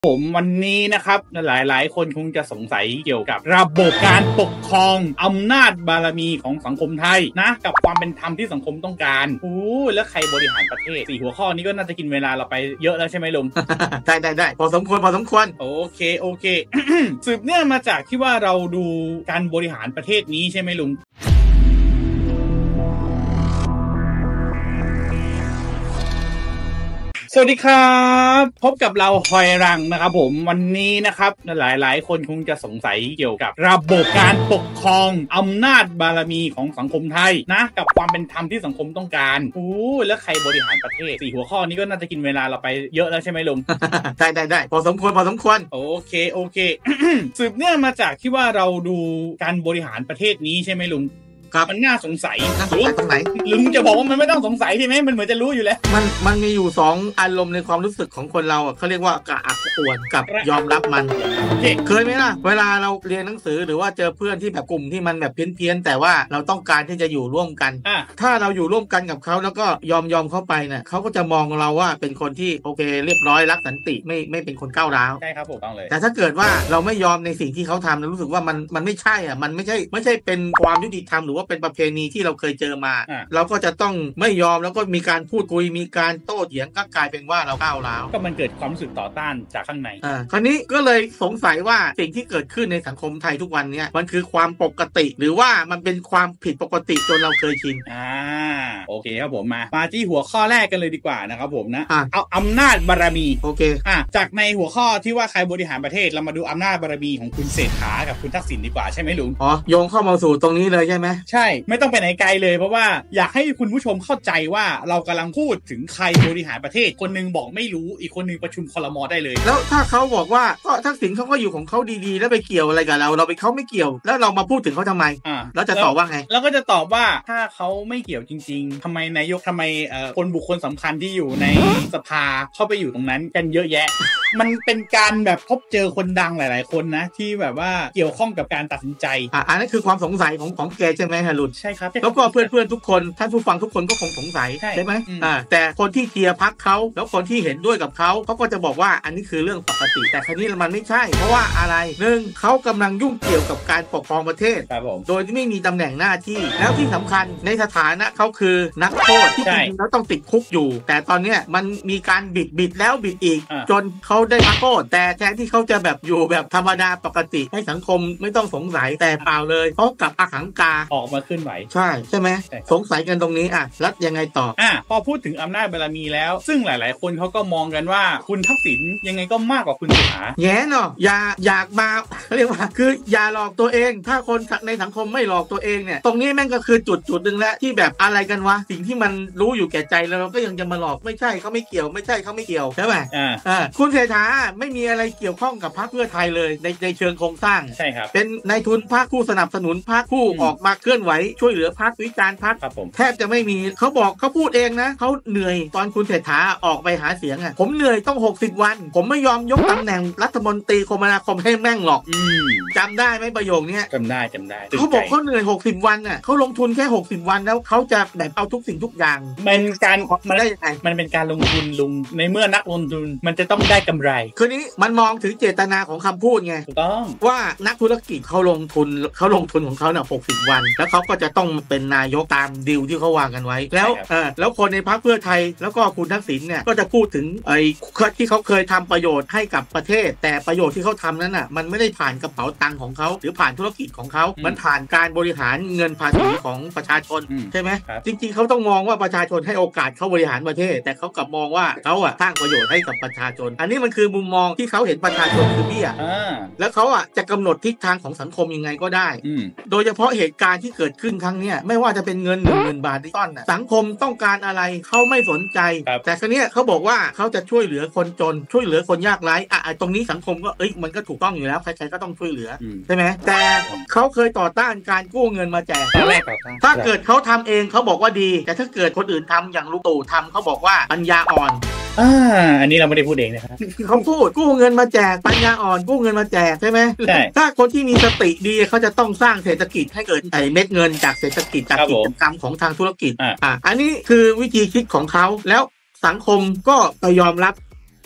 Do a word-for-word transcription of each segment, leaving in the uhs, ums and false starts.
ผมวันนี้นะครับหลายๆคนคงจะสงสัยเกี่ยวกับระบบการปกครองอำนาจบารมีของสังคมไทยนะกับความเป็นธรรมที่สังคมต้องการโอ้แล้วใครบริหารประเทศสี่หัวข้อนี้ก็น่าจะกินเวลาเราไปเยอะแล้วใช่ไหมลุงได้ได้ได้พอสมควรพอสมควรโอเคโอเค สืบเนื่องมาจากที่ว่าเราดูการบริหารประเทศนี้ใช่ไหมลุงสวัสดีครับพบกับเราฮอยรังนะครับผมวันนี้นะครับหลายๆคนคงจะสงสัยเกี่ยวกับระบบการปกครองอำนาจบารมีของสังคมไทยนะกับความเป็นธรรมที่สังคมต้องการโอ้แล้วใครบริหารประเทศสี่หัวข้อนี้ก็น่าจะกินเวลาเราไปเยอะแล้วใช่ไหมลุงได้ได้ได้พอสมควรพอสมควรโอเคโอเค สืบเนื่องมาจากที่ว่าเราดูการบริหารประเทศนี้ใช่ไหมลุงมันน่าสงสัยหรือตรงไหนลุงจะบอกว่ามันไม่ต้องสงสัยใช่ไหมมันเหมือนจะรู้อยู่แล้วมันมันมีอยู่สองอารมณ์ในความรู้สึกของคนเราอ่ะเขาเรียกว่ากระอักกระอ่วนกับยอมรับมันเคยไหมล่ะเวลาเราเรียนหนังสือหรือว่าเจอเพื่อนที่แบบกลุ่มที่มันแบบเพี้ยนๆแต่ว่าเราต้องการที่จะอยู่ร่วมกันถ้าเราอยู่ร่วมกันกับเขาแล้วก็ยอมยอมเข้าไปเนี่ยเขาก็จะมองเราว่าเป็นคนที่โอเคเรียบร้อยรักสันติไม่ไม่เป็นคนก้าวร้าวใช่ครับผมต้องเลยแต่ถ้าเกิดว่าเราไม่ยอมในสิ่งที่เขาทำเรารู้สึกว่ามันมันไม่ใช่อ่ะมันไม่ใช่ไม่ใช่เป็นความยุติธรรมหรือว่าเป็นประเพณีที่เราเคยเจอมาเราก็จะต้องไม่ยอมแล้วก็มีการพูดคุยมีการโต้เถียงก็กลายเป็นว่าเราก้าวร้าวก็มันเกิดความรู้สึกต่อต้านจากข้างในอ่าคราวนี้ก็เลยสงสัยว่าสิ่งที่เกิดขึ้นในสังคมไทยทุกวันนี้มันคือความปกติหรือว่ามันเป็นความผิดปกติจนเราเคยชินอ่าโอเคครับผมมามาที่หัวข้อแรกกันเลยดีกว่านะครับผมนะเอาอำนาจบารมีโอเคอ่ะจากในหัวข้อที่ว่าใครบริหารประเทศเรามาดูอำนาจบารมีของคุณเศรษฐากับคุณทักษิณดีกว่าใช่ไหมลุงอ๋อโยงเข้ามาสู่ตรงนี้เลยใช่ไหมใช่ไม่ต้องไปไหนไกลเลยเพราะว่าอยากให้คุณผู้ชมเข้าใจว่าเรากำลังพูดถึงใครบริหารประเทศคนนึงบอกไม่รู้อีกคนนึงประชุมครม.ได้เลยแล้วถ้าเขาบอกว่าก็ทักษิณเขาก็อยู่ของเขาดีๆแล้วไปเกี่ยวอะไรกับเราเราไปเขาไม่เกี่ยวแล้วเรามาพูดถึงเขาทำไมอ่าแล้วจะตอบว่าไงแล้วก็จะตอบว่าถ้าเขาไม่เกี่ยวจริงๆทำไมนายกทำไมเอ่อคนบุคคลสำคัญที่อยู่ในสภาเข้าไปอยู่ตรงนั้นกันเยอะแยะ มันเป็นการแบบพบเจอคนดังหลายๆคนนะที่แบบว่าเกี่ยวข้องกับการตัดสินใจอ่าอันนั้นคือความสงสัยของของแกใช่ไหมฮะลุนใช่ครับแล้วก็เพื่อนๆทุกคนท่านผู้ฟังทุกคนก็คงสงสัยใช่ไหมอ่าแต่คนที่เชียร์พรรคเขาแล้วคนที่เห็นด้วยกับเขาเขาก็จะบอกว่าอันนี้คือเรื่องปกติแต่ครั้นี้มันไม่ใช่เพราะว่าอะไรหนึ่งเขากำลังยุ่งเกี่ยวกับการปกครองประเทศโดยที่ไม่มีตำแหน่งหน้าที่แล้วที่สำคัญในสถานะเขาคือนักโทษที่จริงๆแล้วต้องติดคุกอยู่แต่ตอนนี้มันมีการบิดบิดแล้วบิดอีกจนเขาได้พักโทษแต่แทนที่เขาจะแบบอยู่แบบธรรมดาปกติให้สังคมไม่ต้องสงสัยแต่เปล่าเลยเขากลับอหังกาออกมาขึ้นไหวใช่ใช่ไหมสงสัยกันตรงนี้อ่ะแล้วยังไงต่ออ่ะพอพูดถึงอำนาจบารมีแล้วซึ่งหลายๆคนเขาก็มองกันว่าคุณทักษิณยังไงก็มากกว่าคุณเศรษฐาแง่เนาะอย่าอยากมาเรียกว่าคืออย่าหลอกตัวเองถ้าคนในสังคมไม่หลอกตัวเองเนี่ยตรงนี้แม่งก็คือจุดจุดหนึ่งแล้วที่แบบอะไรกันวะสิ่งที่มันรู้อยู่แก่ใจแล้วเราก็ยังจะมาหลอกไม่ใช่เขาไม่เกี่ยวไม่ใช่เขาไม่เกี่ยวใช่ไหมอ่าอ่าคุณเศรษฐาไม่มีอะไรเกี่ยวข้องกับพรรคเพื่อไทยเลยในในเชิงโครงสร้างใช่ครับเป็นนายทุนพรรคผู้สนับสนุนพรรคผู้ออกมาเคลื่อนไหวช่วยเหลือพรรควิจารณ์พรรคแทบจะไม่มีเขาบอกเขาพูดเองนะเขาเหนื่อยตอนคุณเศรษฐาออกไปหาเสียงอ่ะผมเหนื่อยต้องหกสิบวันผมไม่ยอมยกตำแหน่งรัฐมนตรีคมนาคมให้แม่งหรอกจำได้ไหมประโยคนี้จำได้จำได้เขาบอกเขาเหนื่อยหกสิบวันอ่ะเขาลงทุนแค่หกสิบวันแล้วเขาจะแบบเอาทุกสิ่งทุกอย่างมันการมันได้ยังไงมันเป็นการลงทุนลุงในเมื่อนักลงทุนมันจะต้องได้กำไรคือนี้มันมองถึงเจตนาของคำพูดไงถูกต้องว่านักธุรกิจเขาลงทุนเขาลงทุนของเขาเนี่ยหกสิบวันแล้วเขาก็จะต้องเป็นนายกตามดีลที่เขาวางกันไว้แล้วเออแล้วคนในพรรคเพื่อไทยแล้วก็คุณทักษิณเนี่ยก็จะพูดถึงไอ้ที่เขาเคยทำประโยชน์ให้กับประเทศแต่ประโยชน์ที่เขาทำนั้นอ่ะมันไม่ได้ผ่านกระเป๋าตังค์ของเขาหรือผ่านธุรกิจของเขามันผ่านการบริหารเงินภาษีของประชาชนใช่ไหมจริงๆเขาต้องมองว่าประชาชนให้โอกาสเขาบริหารประเทศแต่เขากลับมองว่าเขาอ่ะสร้างประโยชน์ให้กับประชาชนอันนี้มันคือมุมมองที่เขาเห็นประชาชนคือเบี้ยแล้วเขาอ่ะจะกำหนดทิศทางของสังคมยังไงก็ได้โดยเฉพาะเหตุการณ์ที่เกิดขึ้นครั้งนี้ไม่ว่าจะเป็นเงินหนึ่งหมื่นบาทที่ต้นสังคมต้องการอะไรเขาไม่สนใจแต่ครั้งนี้เขาบอกว่าเขาจะช่วยเหลือคนจนช่วยเหลือคนยากไร้อ่ะตรงนี้สังคมก็เอ้ยมันก็ถูกต้องอยู่แล้วใครๆก็ต้องช่วยเหลือใช่ไหมแต่เขาเคยต่อต้านการกู้เงินมาแจกถ้าเกิดเขาทำเองเขาบอกว่าดีแต่ถ้าเกิดคนอื่นทำอย่างลุงตู่ทำเขาบอกว่าปัญญาอ่อนอ่าอันนี้เราไม่ได้พูดเองนะครับเขาพูดกู้เงินมาแจกปัญญาอ่อนกู้เงินมาแจกใช่ไหมใช่ถ้าคนที่มีสติดีเขาจะต้องสร้างเศรษฐกิจให้เกิดไอ้เม็ดเงินจากเศรษฐกิจจากกิจกรรมของทางธุรกิจอ่าอันนี้คือวิธีคิดของเขาแล้วสังคมก็ยอมรับ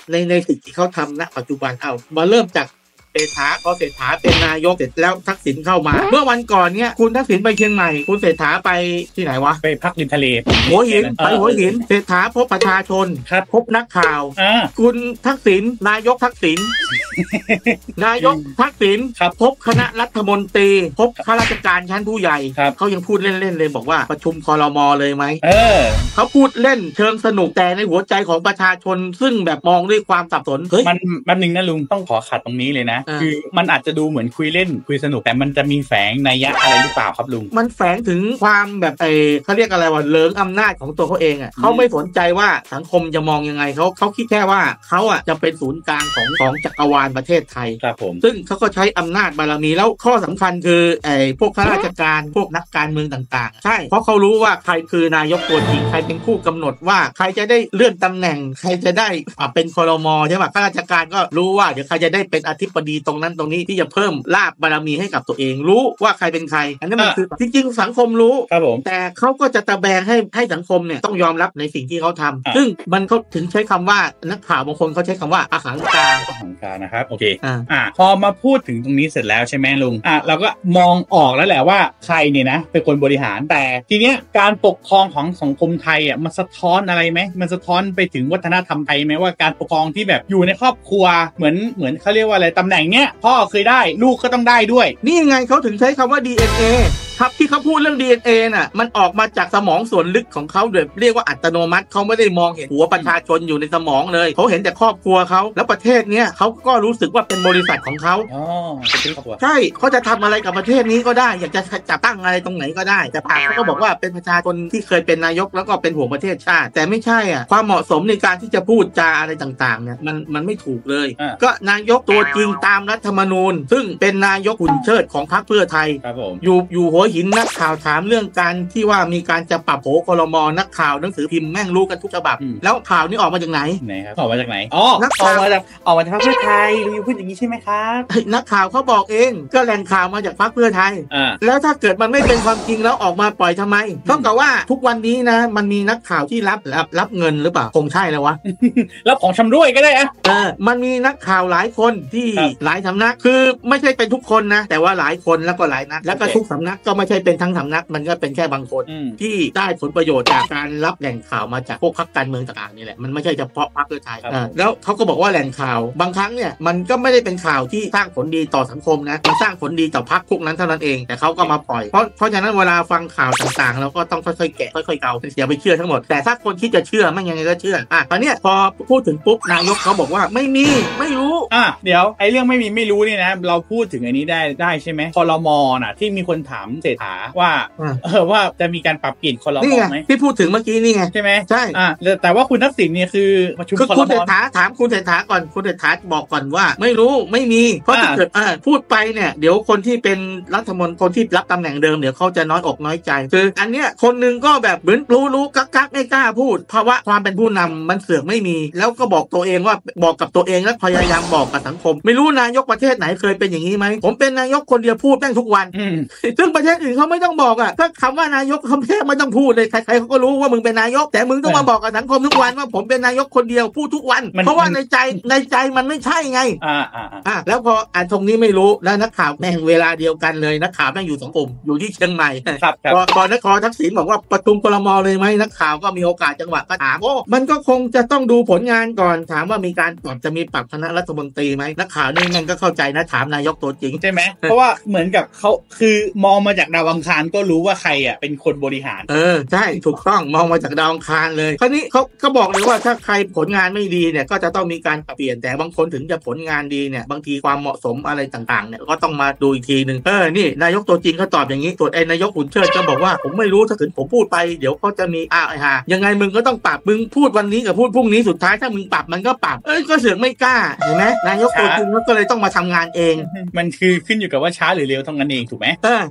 ในในสิ่งที่เขาทำณปัจจุบันเอามาเริ่มจากเศรษฐาพอเศรษฐาเป็นนายกเสร็จแล้วทักษิณเข้ามาเมื่อวันก่อนเนี่ยคุณทักษิณไปเชียงใหม่คุณเศรษฐาไปที่ไหนวะไปพักริมทะเลหัวหินไปหัวหินเศรษฐาพบประชาชนพบนักข่าวคุณทักษิณนายกทักษิณนายกทักษิณพบคณะรัฐมนตรีพบข้าราชการชั้นผู้ใหญ่เขายังพูดเล่นๆเลยบอกว่าประชุมครม.เลยไหมเออเขาพูดเล่นเชิงสนุกแต่ในหัวใจของประชาชนซึ่งแบบมองด้วยความสับสนเฮ้ยมันแป๊บนึงนะลุงต้องขอขัดตรงนี้เลยนะคือมันอาจจะดูเหมือนคุยเล่นคุยสนุกแต่มันจะมีแฝงนัยยะอะไรหรือเปล่าครับลุงมันแฝงถึงความแบบไอ้เขาเรียกอะไรว่าเลิงอำนาจของตัวเขาเองอ่ะเขาไม่สนใจว่าสังคมจะมองยังไงเขาเขาคิดแค่ว่าเขาอ่ะจะเป็นศูนย์กลางของของจักรวาลประเทศไทยครับผมซึ่งเขาก็ใช้อำนาจบารมีแล้วข้อสำคัญคือไอ้พวกข้าราชการพวกนักการเมืองต่างๆใช่เพราะเขารู้ว่าใครคือนายกตัวจริงใครเป็นผู้กำหนดว่าใครจะได้เลื่อนตำแหน่งใครจะได้เป็นครม.ใช่ป่ะข้าราชการก็รู้ว่าเดี๋ยวใครจะได้เป็นอธิบดีตรงนั้นตรงนี้ที่จะเพิ่มลาภบารมีให้กับตัวเองรู้ว่าใครเป็นใครอันนี้มันคือจริงๆสังคมรู้ครับผมแต่เขาก็จะตะแบงให้ให้สังคมเนี่ยต้องยอมรับในสิ่งที่เขาทำซึ่งมันเขาถึงใช้คำว่านักข่าวบางคนเขาใช้คำว่าอหังการอหังการนะครับโอเคอ่าอ่าพอมาพูดถึงตรงนี้เสร็จแล้วใช่ไหมลุงอ่าเราก็มองออกแล้วแหละว่าใครเนี่ยนะเป็นคนบริหารแต่ทีเนี้ยการปกครองของสังคมไทยอ่ะมันสะท้อนอะไรไหมมันสะท้อนไปถึงวัฒนธรรมไทยไหมว่าการปกครองที่แบบอยู่ในครอบครัวเหมือนเหมือนเขาเรียกว่าอะไรตำแหน่งเนี้ยพ่อเคยได้ลูกก็ต้องได้ด้วยนี่ไงเขาถึงใช้คำว่า ดี เอ็น เอ ครับที่เขาพูดเรื่อง ดี เอ็น เอ น่ะมันออกมาจากสมองส่วนลึกของเขาโดยเรียกว่าอัตโนมัติเขาไม่ได้มองเห็นหัวประชาชนอยู่ในสมองเลยเขาเห็นแต่ครอบครัวเขาแล้วประเทศเนี้ยเขาก็รู้สึกว่าเป็นบริษัทของเขาอ๋อเป็นครอบครัวใช่เขาจะทำอะไรกับประเทศนี้ก็ได้อยากจะจัดตั้งอะไรตรงไหนก็ได้แต่ผ่านเขาก็บอกว่าเป็นประชาชนที่เคยเป็นนายกแล้วก็เป็นห่วงประเทศชาติแต่ไม่ใช่อ่ะความเหมาะสมในการที่จะพูดจาอะไรต่างๆเนี่ยมันมันไม่ถูกเลยก็นายกตัวจริงตามรัฐธรรมนูญซึ่งเป็นนายกหุ่นเชิดของพรรคเพื่อไทยอยู่อยู่หัวหินนักข่าวถามเรื่องการที่ว่ามีการจะปรับโผครม.นักข่าวหนังสือพิมพ์แม่งรู้กันทุกฉบับแล้วข่าวนี้ออกมาจากไหนไหนครับออกมาจากไหนอ๋อนักข่าวออกมาจากออกมาจากพรรคเพื่อไทยลุงพูดอย่างนี้ใช่ไหมครับนักข่าวเขาบอกเองก็แหล่งข่าวมาจากพรรคเพื่อไทยแล้วถ้าเกิดมันไม่เป็นความจริงแล้วออกมาปล่อยทำไมต้องกับว่าทุกวันนี้นะมันมีนักข่าวที่รับรับรับเงินหรือเปล่าคงใช่แล้ววะรับของชำร่วยก็ได้อะเออมันมีนักข่าวหลายคนที่หลายสำนักคือไม่ใช่เป็นทุกคนนะแต่ว่าหลายคนแล้วก็หลายนักแล้วก็ทุกสำนักก็ไม่ใช่เป็นทั้งสำนักมันก็เป็นแค่บางคนที่ได้ผลประโยชน์จากการรับแหล่งข่าวมาจากพวกพรรคการเมืองต่างๆนี่แหละมันไม่ใช่เฉพาะพรรคเพื่อไทยแล้วเขาก็บอกว่าแหล่งข่าวบางครั้งเนี่ยมันก็ไม่ได้เป็นข่าวที่สร้างผลดีต่อสังคมนะมันสร้างผลดีต่อพรรคพวกนั้นเท่านั้นเองแต่เขาก็มาปล่อยเพราะเพราะฉะนั้นเวลาฟังข่าวต่างๆเราก็ต้องค่อยๆแกะค่อยๆเกาอย่าไปเชื่อทั้งหมดแต่ถ้าคนที่จะเชื่อไม่ยังไงก็เชื่ออ่ะตอนเนี้ยพอพูดถึงปุ๊บนายกเขาบอกว่าไม่มีไม่รู้อ่ะเดี๋ยวไอ้เรื่องไม่มีไม่รู้นี่นะเราพูดถึงอันนี้ได้ได้ใช่ไหมครม.น่ะที่มีคนถามเศรษฐาว่าเออว่าจะมีการปรับเปลี่ยนครม.ไหมที่พูดถึงเมื่อกี้นี่ไงใช่ไหมใช่อ่าแต่ว่าคุณทักษิณเนี่ยคือประชุมครม. คุณเศรษฐาถามคุณเศรษฐาก่อนคุณเศรษฐาบอกก่อนว่าไม่รู้ไม่มีเพราะถ้าเกิดอ่าพูดไปเนี่ยเดี๋ยวคนที่เป็นรัฐมนตรีคนที่รับตำแหน่งเดิมเดี๋ยวเขาจะน้อยอกน้อยใจคืออันเนี้ยคนนึงก็แบบเหมือนรู้รู้กักกักไม่กล้าพูดเพราะว่าความเป็นผู้นำมันเสือกไม่มีแล้วก็บอกตัวเองว่าบอกกับตัวเองแล้วพยายามบอกกับสังคมไม่รู้นายกประเทศไหนเคยเป็นอย่างนี้ไหมผมเป็นนายกคนเดียวพูดแม่งทุกวันซึ่งประเทศอื่นเขาไม่ต้องบอกอ่ะถ้าคำว่านายกเขาแค่ไม่ต้องพูดเลยใครๆเขาก็รู้ว่ามึงเป็นนายกแต่มึงต้องมาบอกกับสังคมทุกวันว่าผมเป็นนายกคนเดียวพูดทุกวันเพราะว่าในใจในใจมันไม่ใช่ไงอ่าอ่าอ่าแล้วพออ่านตรงนี้ไม่รู้แล้วนักข่าวแม่งเวลาเดียวกันเลยนักข่าวแม่งอยู่สองกลุ่มอยู่ที่เชียงใหม่พอพอนครทักษิณบอกว่าประชุมครม.เลยไหมนักข่าวก็มีโอกาสจังหวะก็ถามโอ้มันก็คงจะต้องดูผลงานก่อนถามว่ามีการปรับจะมีปรับคณะรัฐมนตรีไหมนักข่าวนี่มันก็เข้าใจนะถามนายกตัวจริงใช่ไหมเพราะว่าเหมือนกับเขาคือมองมาจากดาวอังคารก็รู้ว่าใครอ่ะเป็นคนบริหารเออใช่ถูกต้องมองมาจากดาวอังคารเลยคราวนี้เขาเขาบอกเลยว่าถ้าใครผลงานไม่ดีเนี่ยก็จะต้องมีการเปลี่ยนแต่บางคนถึงจะผลงานดีเนี่ยบางทีความเหมาะสมอะไรต่างๆเนี่ยก็ต้องมาดูอีกทีนึงเออนี่นายกตัวจริงเขาตอบอย่างนี้ส่วนไอ้นายกหุ่นเชิดก็บอกว่าผมไม่รู้ถ้าถึงผมพูดไปเดี๋ยวก็จะมีอ้าวไอ้ห่ายังไงมึงก็ต้องปรับมึงพูดวันนี้กับพูดพรุ่งนี้สุดท้ายถ้ามึงปรับมันก็ปรับเอ้ยก็เสือกไม่กล้าเห็นไหมนายกตัวจริงก็เลยต้องมาทำงานเองมันคือขึ้นอยู่กับว่าช้าหรือเร็วเท่านั้นเองถูกไหมเอออ่าเอ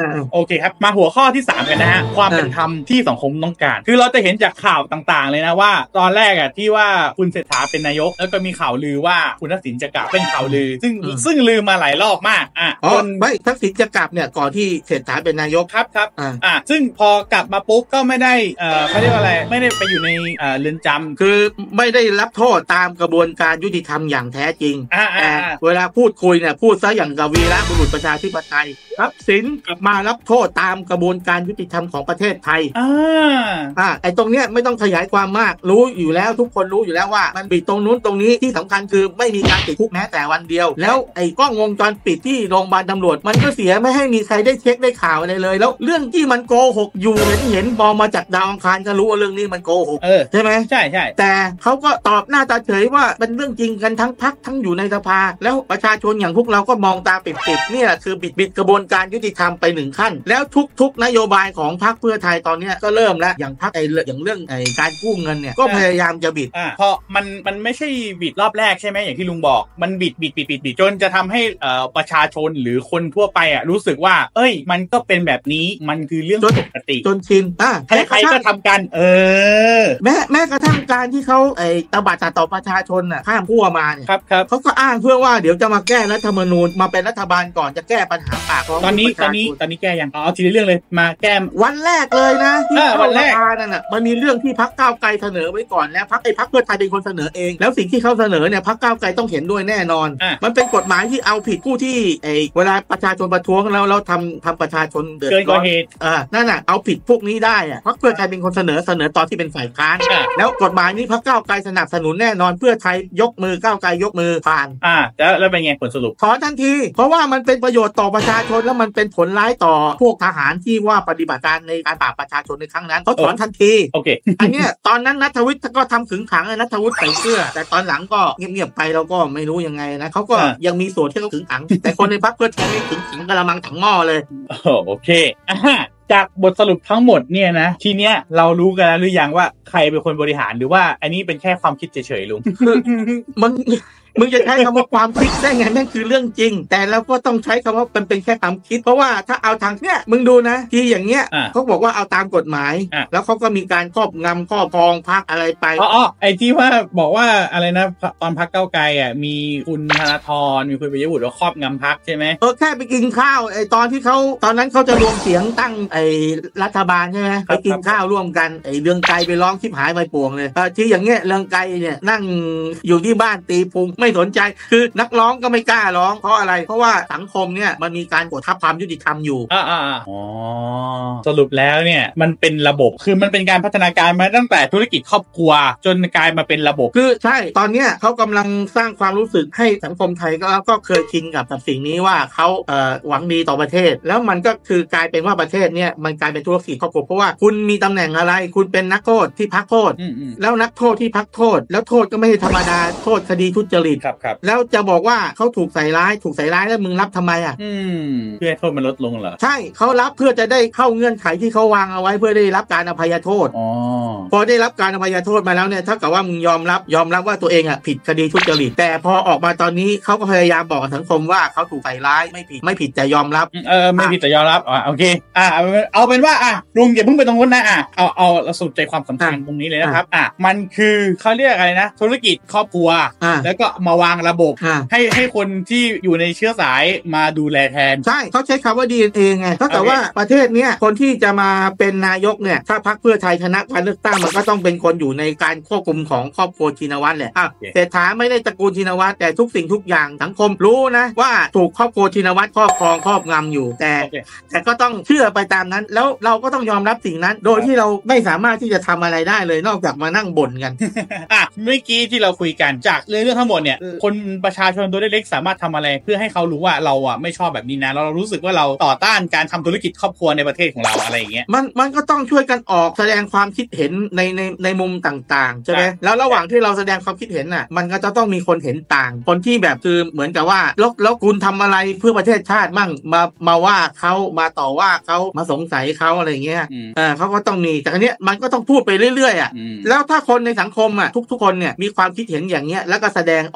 โอเคครับมาหัวข้อที่สามกันนะฮะความเป็นธรรมที่สังคมต้องการคือเราจะเห็นจากข่าวต่างๆเลยนะว่าตอนแรกอ่ะที่ว่าคุณเศรษฐาเป็นนายกแล้วก็มีข่าวลือว่าคุณทักษิณจะกลับเป็นข่าวลือซึ่งซึ่งลือมาหลายรอบมากอ่ะจนไม่ทักษิณจะกลับเนี่ยก่อนที่เศรษฐาเป็นนายกครับครับอ่าซึ่งพอกลับมาปุ๊บก็ไม่ได้เอ่อเขาเรียกว่าอะไรไม่ได้ไปอยู่ในเอ่อเรือนจำคือไม่ได้รับโทษตามกระบวนการยุติธรรมอย่างแท้จริงแต่เวลาพูดคุยเนี่ยพูดซะอย่างกับวีระบุรุษประชาธิปไตยทักษิณกลับมารับโทษตามกระบวนการยุติธรรมของประเทศไทยอ่าอ่าไอ้ตรงเนี้ยไม่ต้องขยายความมากรู้อยู่แล้วทุกคนรู้อยู่แล้วว่ามันปิดตรงนู้นตรงนี้ที่สำคัญคือไม่มีการติดคุกแม้แต่วันเดียวแล้วไอ้กล้องวงจรปิดที่โรงพยาบาลตำรวจมันก็เสียไม่ให้มีใครได้เช็คได้ข่าวอะไรเลยแล้วเรื่องที่มันโกหกอยู่เห็นเห็นมองมาจากดาวอังคารก็รู้ว่าเรื่องนี้มันโกหกใช่ไหมใช่ใช่แต่เขาก็ตอบหน้าตาเฉยว่าเป็นเรื่องจริงกันทั้งพรรคทั้งอยู่ในสภาแล้วประชาชนอย่างพวกเราก็มองตาปิดๆนี่แหละคือบิดบิดกระบวนการยุติธรรมไปหนึ่งขั้นแล้วทุกๆนโยบายของพรรคเพื่อไทยตอนนี้ก็เริ่มแล้วอย่างพรรคไอ้อย่างเรื่องไอ้การกู้เงินเนี่ยก็พยายามจะบิดอ่าเพราะมันมันไม่ใช่บิดรอบแรกใช่ไหมอย่างที่ลุงบอกมันบิดบิดบิดบิดบิดจนจะทำให้เอ่อประชาชนหรือคนทั่วไปอ่ะรู้สึกว่าเอ้ยมันก็เป็นแบบนี้มันคือเรื่องปกติจนชินอ่ะใครๆก็ทำกันเออแม้แม้กระทั่งการที่เขาไอ้ตบัดต่อประชาชนน่ะข้ามขั้วมาเนี่ยครับครับเขาก็อ้างเพื่อว่าเดี๋ยวจะมาแก้รัฐธรรมนูญมาเป็นรัฐบาลก่อนจะแก้ปัญหาปากท้องตอนนี้ตอนนี้ตอนนี้แก้ยังเอาทีละเรื่องเลยมาแก้วันแรกเลยนะที่เข้าสภานั่นน่ะมันมีเรื่องที่พรรคก้าวไกลเสนอไว้ก่อนแล้วพรรคไอ้พรรคเพื่อไทยเป็นคนเสนอเองแล้วสิ่งที่เขาเสนอเนี่ยพรรคก้าวไกลต้องเห็นด้วยแน่นอนมันเป็นกฎหมายที่เอาผิดผู้ที่ไอ้เวลาประชาชนประท้วงแล้วเราทำทำประชาชนเดือดร้อนอ่านั่นน่ะเอาผิดพวกนี้ได้อ่ะพรรคเพื่อไทยเป็นคนเสนอเสนอตอนที่เป็นฝ่ายค้านแล้วกฎหมายนี้พรรคก้าวไกลสนับสนุนแน่นอนเพื่อไทยยกมือก้าวไกลยกมือผ่านอ่าแล้วแล้วเป็นไงผลสรุปถอนทันทีเพราะว่ามันเป็นประโยชน์ต่อประชาชนแล้วมันเป็นผลร้ายต่อพวกทหารที่ว่าปฏิบัติการในการปราบประชาชนในครั้งนั้นเขาถอนทันทีโอเคอันเนี้ยตอนนั้นณัฐวิทย์ก็ทำขึงขังณัฐวุฒิใส่เสื้อแต่ตอนหลังก็เงียบๆไปเราก็ไม่รู้ยังไงนะเขาก็ยังมีส่วนที่เขาขึงขังแต่คนในพรรคเพื่อไทยไม่ขึงขังกระมังถังหม้อเลยโอเคจากบทสรุปทั้งหมดเนี่ยนะทีเนี้ยเรารู้กันแล้วหรือยังว่าใครเป็นคนบริหารหรือว่าอันนี้เป็นแค่ความคิดเฉยๆลุงมันมึงจะใช้คำว่าความคิดได้ไงนั่นคือเรื่องจริงแต่เราก็ต้องใช้คำว่าเป็นเป็นแค่ความคิดเพราะว่าถ้าเอาทางเนี้ยมึงดูนะที่อย่างเงี้ยเขาบอกว่าเอาตามกฎหมายแล้วเขาก็มีการครอบงำครอบครองพรรคอะไรไปอ๋อไอ้ที่ว่าบอกว่าอะไรนะตอนพรรคก้าวไกลอ่ะมีคุณธนาธรมีคุณปิยบุตรว่าครอบงำพรรคใช่ไหมเออแค่ไปกินข้าวไอ้ตอนที่เขาตอนนั้นเขาจะรวมเสียงตั้งไอ้รัฐบาลใช่ไหมไปกินข้าวร่วมกันไอ้เรืองไกรไปร้องชิบหายไปป่วงเลยเออที่อย่างเงี้ยเรืองไกรเนี่ยนั่งอยู่ที่บ้านตีพุงไม่สนใจคือนักร้องก็ไม่กล้าร้องเพราะอะไรเพราะว่าสังคมเนี่ยมันมีการกดทับความยุติธรรมอยู่อ่าอ่าอ๋อสรุปแล้วเนี่ยมันเป็นระบบคือมันเป็นการพัฒนาการมาตั้งแต่ธุรกิจครอบครัวจนกลายมาเป็นระบบคือใช่ตอนเนี้ยเขากำลังสร้างความรู้สึกให้สังคมไทยก็ก็เคยชินกับกับสิ่งนี้ว่าเขาเอ่อหวังดีต่อประเทศแล้วมันก็คือกลายเป็นว่าประเทศเนี่ยมันกลายเป็นธุรกิจครอบครัวเพราะว่าคุณมีตำแหน่งอะไรคุณเป็นนักโทษที่พักโทษแล้วนักโทษที่พักโทษแล้วโทษก็ไม่ใช่ธรรมดาโทษคดีทุจริตแล้วจะบอกว่าเขาถูกใส่ร้ายถูกใส่ร้ายแล้วมึงรับทำไมอ่ะอืมเพื่อให้โทษมันลดลงเหรอใช่เขารับเพื่อจะได้เข้าเงื่อนไขที่เขาวางเอาไว้เพื่อได้รับการอภัยโทษอ๋อพอได้รับการอภัยโทษมาแล้วเนี่ยเท่ากับว่ามึงยอมรับยอมรับว่าตัวเองอ่ะผิดคดีทุจริตแต่พอออกมาตอนนี้เขาก็พยายามบอกกับสังคมว่าเขาถูกใส่ร้ายไม่ผิดไม่ผิดแต่ยอมรับเออไม่ผิดแต่ยอมรับอ่าโอเคอ่าเอาเป็นว่าอ่ะลุงอย่าเพิ่งไปตรงนู้นนะอ่ะเอาเอาสรุปใจความสำคัญตรงนี้เลยนะครับอ่ะมันคือเขาเรียกอะไรนะธุรกิจครอบครัวแล้วก็มาวางระบบให้ให้คนที่อยู่ในเชื้อสายมาดูแลแทนใช่เขาใช้คำว่า ดี เอ็น เอ ไงเท่ากับว่าประเทศเนี้ยคนที่จะมาเป็นนายกเนี่ยถ้าพรรคเพื่อไทยชนะการเลือกตั้งมันก็ต้องเป็นคนอยู่ในการควบคุมของครอบครัวชินวัตรแหละอ่ะเศรษฐาไม่ได้ตระกูลชินวัตรแต่ทุกสิ่งทุกอย่างสังคมรู้นะว่าถูกครอบครัวชินวัตรครอบครองครอบงำอยู่แต่แต่ก็ต้องเชื่อไปตามนั้นแล้วเราก็ต้องยอมรับสิ่งนั้นโดยที่เราไม่สามารถที่จะทำอะไรได้เลยนอกจากมานั่งบ่นกันอ่ะเมื่อกี้ที่เราคุยกันจากเรื่องทั้งหมดเนี่ยคนประชาชนตัวเล็กๆสามารถทำอะไรเพื่อให้เขารู้ว่าเราอ่ะไม่ชอบแบบนี้นะเรารู้สึกว่าเราต่อต้านการทำธุรกิจครอบครัวในประเทศของเราอะไรอย่างเงี้ยมันมันก็ต้องช่วยกันออกแสดงความคิดเห็นในในในมุมต่างๆใช่ไหมแล้วระหว่างที่เราแสดงความคิดเห็นน่ะมันก็จะต้องมีคนเห็นต่างคนที่แบบคือเหมือนกับว่าแล้วแล้วคุณทำอะไรเพื่อประเทศชาติมั่งมามาว่าเขามาต่อว่าเขามาสงสัยเขาอะไรเงี้ยเออเขาก็ต้องมีแต่อันเนี้ยมันก็ต้องพูดไปเรื่อยๆอ่ะแล้วถ้าคนในสังคมอ่ะทุกๆคนเนี่ยมีความคิดเห็นอย่างเงี้ยแล้วก็แสดงอ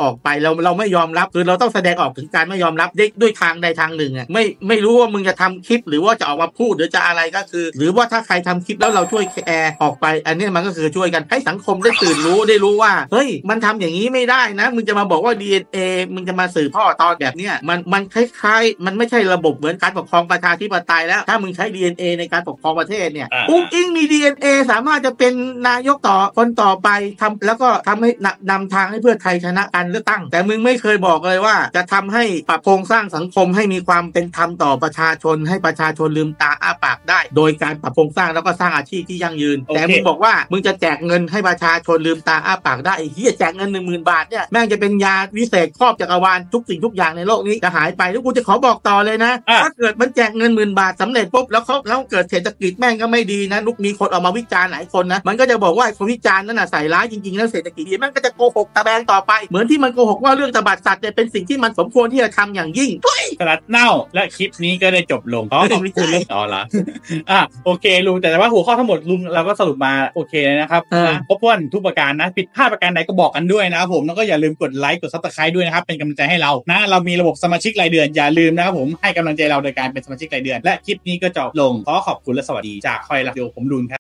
อกไปเราเราไม่ยอมรับคือเราต้องแสดงออกถึงการไม่ยอมรับด้วยด้วยทางใดทางหนึ่งอ่ะไม่ไม่รู้ว่ามึงจะทำคลิปหรือว่าจะออกมาพูดหรือจะอะไรก็คือหรือว่าถ้าใครทำคลิปแล้วเราช่วยแชร์ออกไปอันนี้มันก็คือช่วยกันให้สังคมได้ตื่นรู้ได้รู้ว่าเฮ้ยมันทำอย่างนี้ไม่ได้นะมึงจะมาบอกว่า ดี เอ็น เอ มึงจะมาสื่อทอดตอนแบบเนี้ยมันมันคล้ายๆมันไม่ใช่ระบบเหมือนการปกครองประชาธิปไตยแล้วถ้ามึงใช้ ดี เอ็น เอ ในการปกครองประเทศเนี่ยอุ้งอิงมี ดี เอ็น เอ สามารถจะเป็นนายกต่อคนต่อไปทำแล้วก็ทำให้นำทางให้เพื่อไทยชนะการเลือกตั้งแต่มึงไม่เคยบอกเลยว่าจะทำให้ปรับโครงสร้างสังคมให้มีความเป็นธรรมต่อประชาชนให้ประชาชนลืมตาอ้าปากได้โดยการปรับโครงสร้างแล้วก็สร้างอาชีพที่ยั่งยืนแต่มึงบอกว่ามึงจะแจกเงินให้ประชาชนลืมตาอ้าปากได้ไอ้เหี้ยแจกเงิน หนึ่งหมื่น บาทเนี่ยแม่งจะเป็นยาวิเศษครอบจักรวาลทุกสิ่งทุกอย่างในโลกนี้จะหายไปแล้วกูจะขอบอกต่อเลยนะถ้าเกิดมันแจกเงินหมื่นบาทสำเร็จปุ๊บแล้วเขาแล้วเกิดเศรษฐกิจแม่งก็ไม่ดีนะลูกมีคนออกมาวิจารณ์หลายคนนะมันก็จะบอกว่าคนวิจารณ์นั่นน่ะใส่ร้ายจริงๆแล้วเศรษฐกิจดีแม่งก็จะโกหกตะแบงต่อไปเหมือนที่มันโกหกว่าเรื่องตบัดสัตว์เนี่ยเป็นสิ่งที่มันสมควรที่จะทำอย่างยิ่งสลัดเน่าและคลิปนี้ก็ได้จบลงขอขอบคุณลุงต่อละอ่ะโอเคลุงแต่ว่าหัวข้อทั้งหมดลุงเราก็สรุปมาโอเคเลยนะครับนะครบถ้วนทุกประการนะผิดพลาดประการใดก็บอกกันด้วยนะครับผมแล้วก็อย่าลืมกดไลค์กดซับสไครต์ด้วยนะครับเป็นกำลังใจให้เรานะเรามีระบบสมาชิกรายเดือนอย่าลืมนะครับผมให้กำลังใจเราโดยการเป็นสมาชิกรายเดือนและคลิปนี้ก็จบลงขอขอบคุณและสวัสดีจากคอยรักเดียวผมลุงครับ